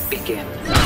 Begin.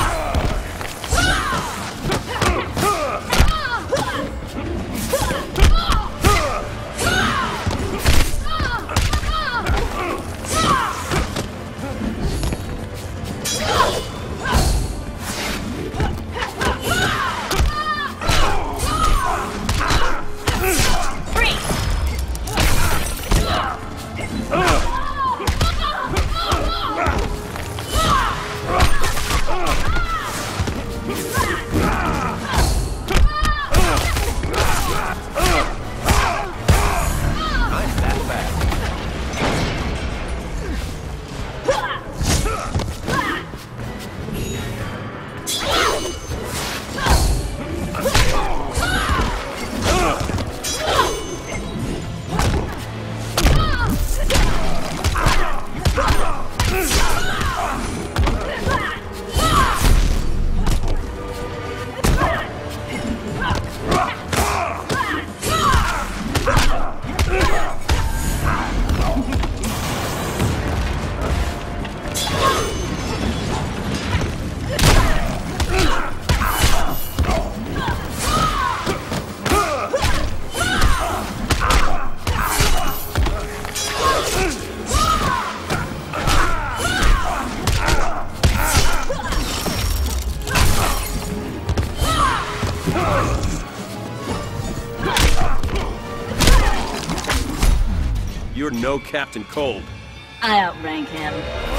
You're no Captain Cold. I outrank him.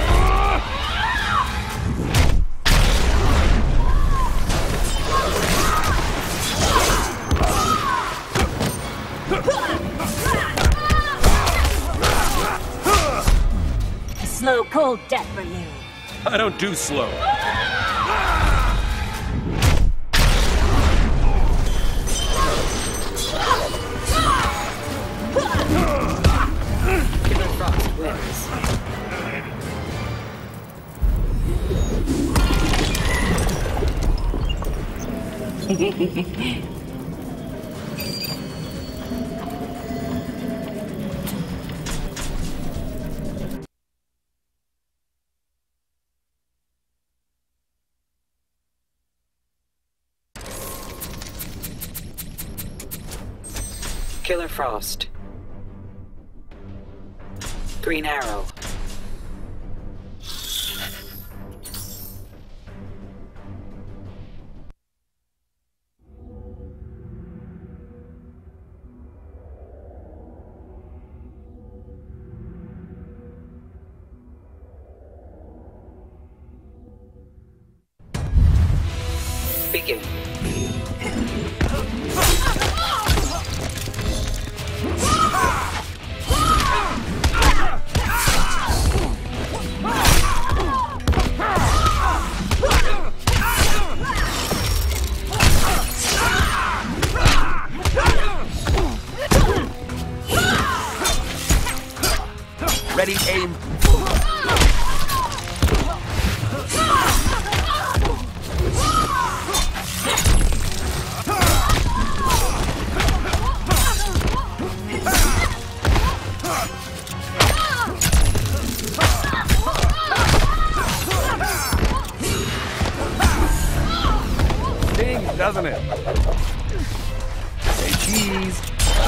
A slow, cold death for you. I don't do slow. Killer Frost wins. Killer Frost. Green Arrow. Begin. Ready, aim. Stings, doesn't it? Say cheese.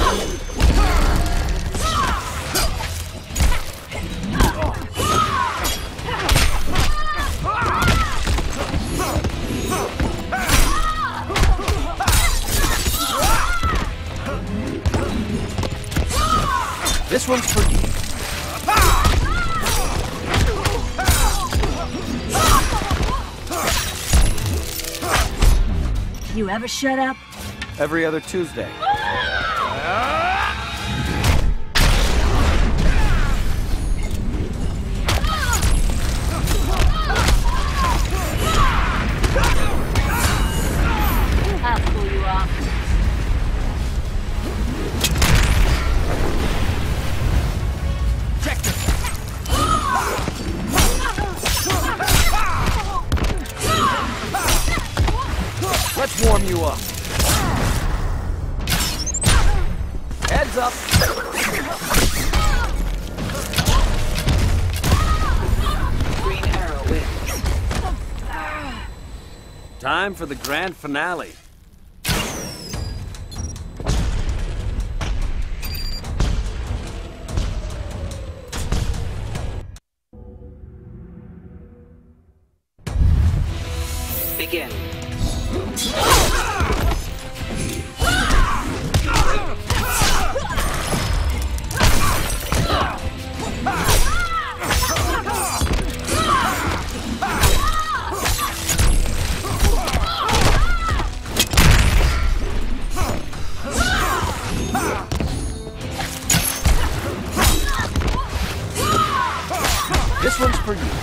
This one's for you. You ever shut up? Every other Tuesday. I'll pull you off. Check this. Let's warm you up. Heads up. Green Arrow wins. Time for the grand finale. Begin. This one's for you.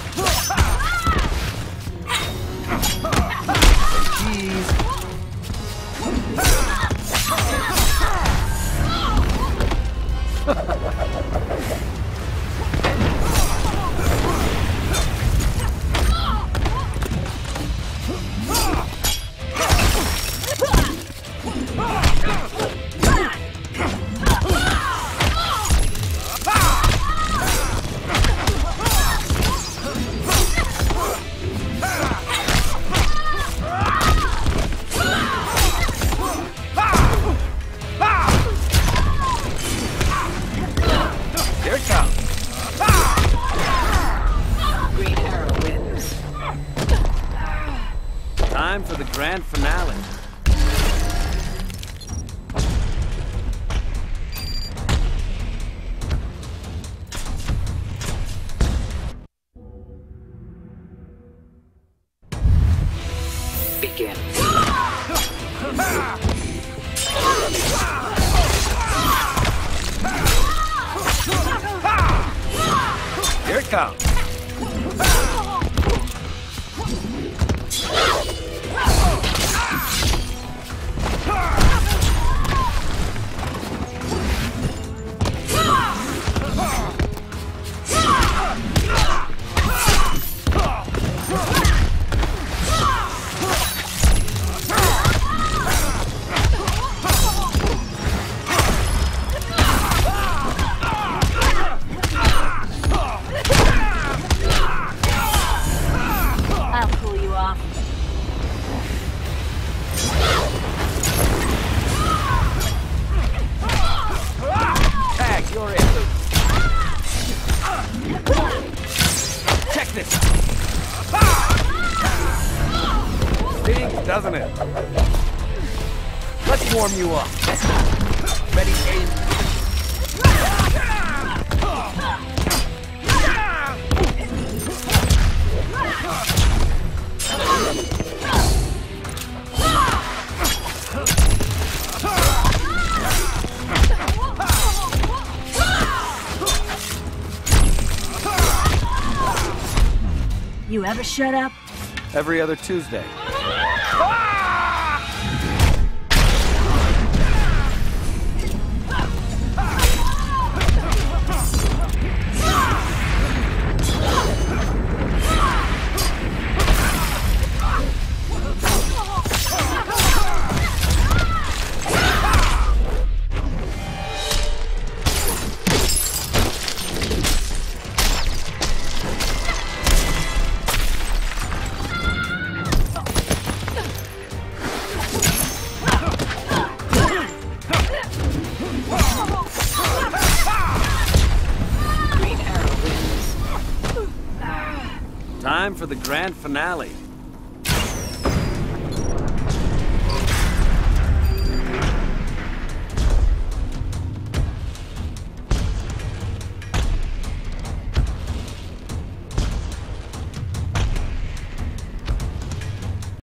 Cheese. Here it comes. Green Arrow wins. Time for the grand finale. Begin. Here it comes. I'll cool you off. Tag, you're in. Check this. Stings, doesn't it? Let's warm you up. Ready, aim. You ever shut up? Every other Tuesday. Green Arrow wins. Time for the grand finale.